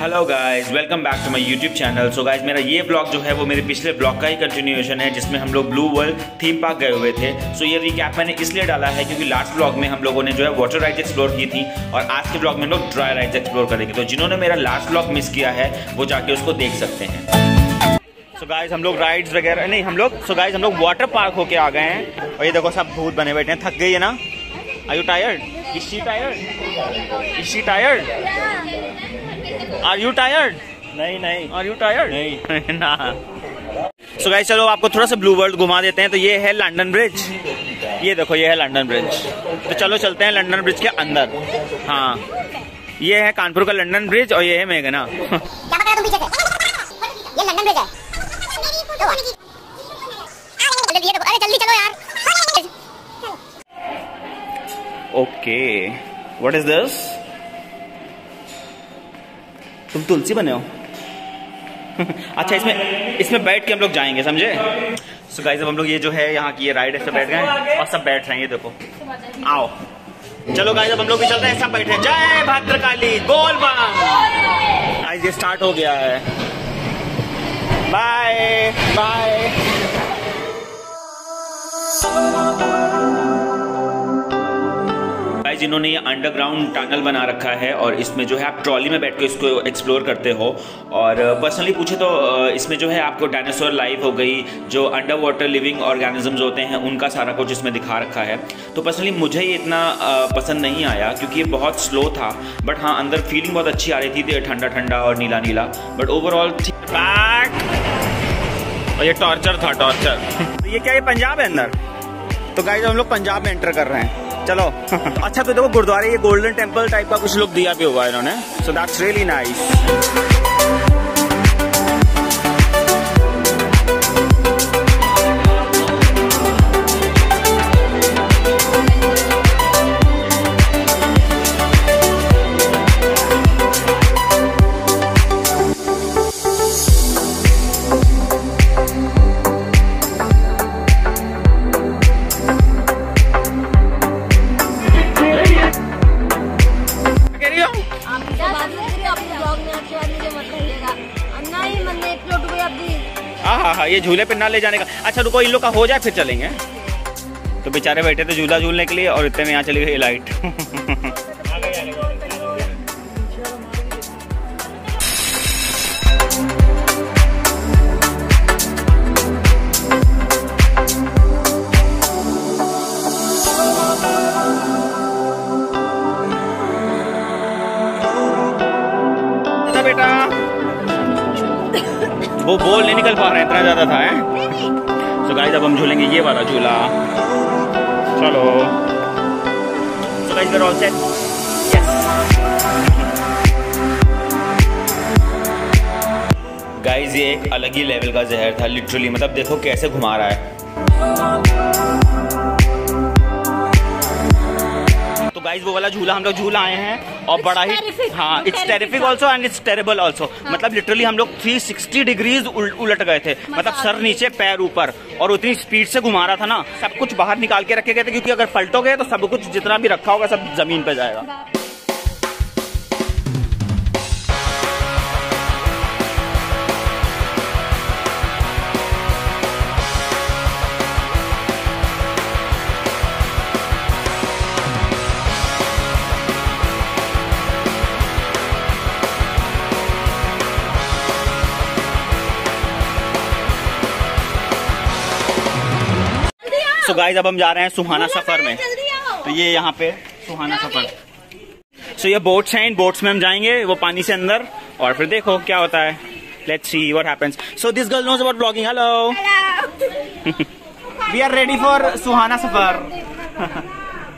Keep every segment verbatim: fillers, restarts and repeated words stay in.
Hello guys, welcome back to my YouTube channel. So guys, मेरा ये blog जो है वो मेरे पिछले ब्लॉग का ही कंटिन्यूएशन है, जिसमें हम लोग ब्लू वर्ल्ड थीम पार्क गए हुए थे। सो so, ये रिकैप मैंने इसलिए डाला है क्योंकि लास्ट ब्लॉग में हम लोगों ने जो है वाटर राइड्स एक्सप्लोर की थी और आज के ब्लॉग में हम लोग ड्राई राइड्स एक्सप्लोर करेंगे। तो जिन्होंने मेरा लास्ट ब्लॉग मिस किया है वो जाके उसको देख सकते हैं। सो so गाइस, हम लोग राइड्स वगैरह नहीं हम लोग सो so गाइस हम लोग वाटर पार्क होके आ गए हैं और ये देखो सब भूत बने बैठे हैं। थक गई है ना? Are you tired? Is she tired? Is she tired? Are you tired? नहीं नहीं। Are you tired? नहीं ना। सो गाइस, चलो आपको थोड़ा सा ब्लू वर्ल्ड घुमा देते हैं। तो ये है लंदन ब्रिज, ये देखो ये है लंदन ब्रिज। तो चलो चलते हैं लंदन ब्रिज के अंदर। हाँ, ये है कानपुर का लंदन ब्रिज और ये है मेघना। क्या बताया तुम पीछे से? ये लंदन ब्रिज है। अरे जल्दी चलो यार। Okay, what is this? तुम तुलसी बने हो? अच्छा, इसमें इसमें बैठ के हम लोग जाएंगे, समझे? सो गाइस, अब हम लोग ये जो है यहाँ की ये राइड है, सब बैठ गए और सब बैठ रहे हैं। ये देखो, आओ चलो गाइस, अब हम लोग भी चल रहे हैं, सब बैठे। जय भद्रकाली, गोल बम। गाइस, ये स्टार्ट हो गया है। Bye bye. गाइस, जिन्होंने ये अंडरग्राउंड टनल बना रखा है और इसमें जो है आप ट्रॉली में बैठ के इसको एक्सप्लोर करते हो। और पर्सनली पूछे तो इसमें जो है आपको डायनासोर लाइफ हो गई, जो अंडर वाटर लिविंग ऑर्गेनिजम्स होते हैं, उनका सारा कुछ इसमें दिखा रखा है। तो पर्सनली मुझे ये इतना पसंद नहीं आया क्योंकि ये बहुत स्लो था, बट हाँ अंदर फीलिंग बहुत अच्छी आ रही थी, ठंडा ठंडा और नीला नीला। बट ओवरऑल बैक, और ये टॉर्चर था, टॉर्चर। तो ये क्या, ये पंजाब है अंदर? तो गाइस, हम लोग पंजाब में एंटर कर रहे हैं। चलो। अच्छा, तो देखो गुरुद्वारे, ये गोल्डन टेम्पल टाइप का कुछ लोग दिया भी हुआ है इन्होंने। So that's really nice. हाँ हाँ, ये झूले पे ना ले जाने का। अच्छा रुको, इन लोग का हो जाए फिर चलेंगे। तो बेचारे बैठे थे झूला झूलने के लिए और इतने में यहाँ चली गई लाइट। बेटा वो बोल नहीं निकल पा रहे हैं, इतना ज्यादा था है। तो गाइस, अब हम झूलेंगे ये वाला झूला। चलो। तो guys, we are all set. Guys, ये एक अलग ही लेवल का जहर था लिटरली, मतलब देखो कैसे घुमा रहा है। तो गाइस, वो वाला झूला हम लोग झूला आए हैं और बड़ा ही, हाँ, it's terrific also and it's terrible also. मतलब लिटरली हम लोग तीन सौ साठ डिग्रीज उलट गए थे, मतलब सर नीचे पैर ऊपर, और उतनी स्पीड से घुमा रहा था ना, सब कुछ बाहर निकाल के रखे गए थे क्योंकि अगर पलटोगे तो सब कुछ जितना भी रखा होगा सब जमीन पे जाएगा। सो so गाइस, अब हम जा रहे हैं सुहाना सफर में। तो ये यहाँ पे सुहाना सफर। सो so ये बोट्स हैं, इन बोट्स में हम जाएंगे वो पानी से अंदर और फिर देखो क्या होता है। Let's see what happens. So this girl knows about blogging. Hello. We are ready for सुहाना सफर।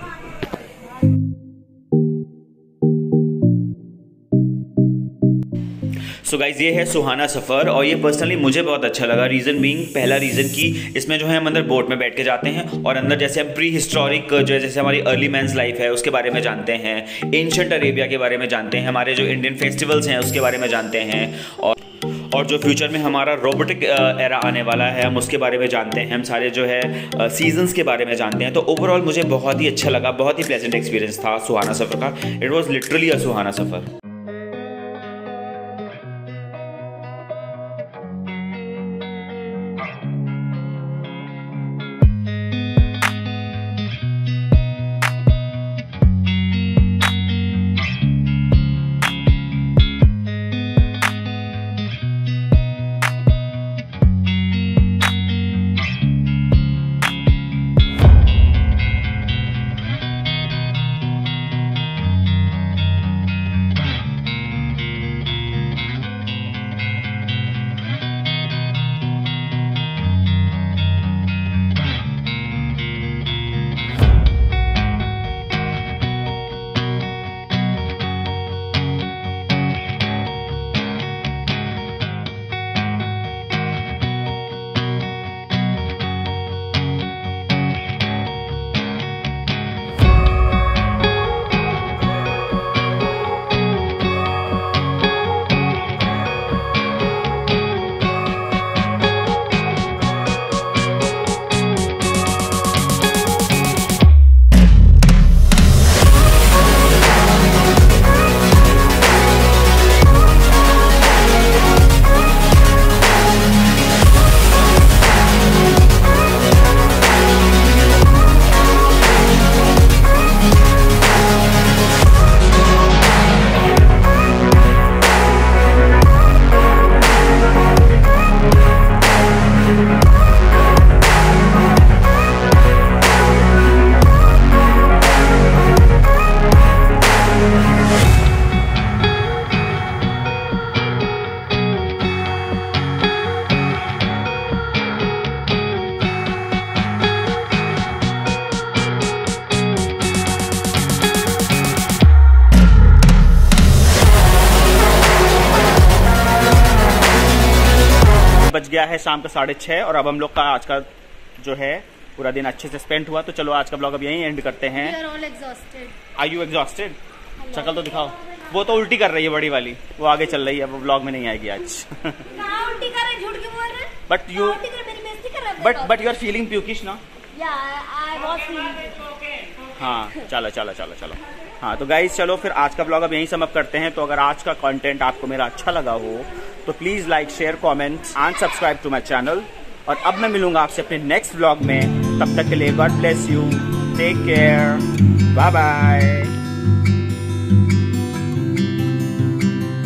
सो so गाइज, ये है सुहाना सफ़र और ये पर्सनली मुझे बहुत अच्छा लगा। रीज़न बीइंग, पहला रीज़न कि इसमें जो है हम अंदर बोट में बैठ के जाते हैं और अंदर जैसे हम प्री हिस्टोरिक जो है, जैसे हमारी अर्ली मैंस लाइफ है उसके बारे में जानते हैं, एंशंट अरेबिया के बारे में जानते हैं, हमारे जो इंडियन फेस्टिवल्स हैं उसके बारे में जानते हैं, और और जो फ्यूचर में हमारा रोबोटिक एरा आने वाला है हम उसके बारे में जानते हैं, हम सारे जो है सीजन्स के बारे में जानते हैं। तो ओवरऑल मुझे बहुत ही अच्छा लगा, बहुत ही प्लेजेंट एक्सपीरियंस था सुहाना सफ़र का। इट वॉज लिटरली अ सुहाना सफ़र। बज गया है शाम का साढ़े छः और अब हम लोग का आज का जो है पूरा दिन अच्छे से स्पेंड हुआ। तो चलो आज का ब्लॉग अब यहीं एंड करते हैं। Are you exhausted? शक्ल तो दिखाओ। वो तो उल्टी कर रही है बड़ी वाली, वो आगे चल रही है, वो ब्लॉग में नहीं आएगी आज। उल्टी कर रहे, झूठ क्यों बोल रहे? But you but but you are feeling pukish ना? हाँ चलो चलो चलो चलो हाँ तो गाइज चलो फिर आज का ब्लॉग अब यहीं समाप्त करते हैं। तो अगर आज का कंटेंट आपको मेरा अच्छा लगा हो तो please like share comment and subscribe to my channel. और अब मैं मिलूंगा आपसे अपने नेक्स्ट ब्लॉग में, तब तक के लिए God bless you, take care, bye bye.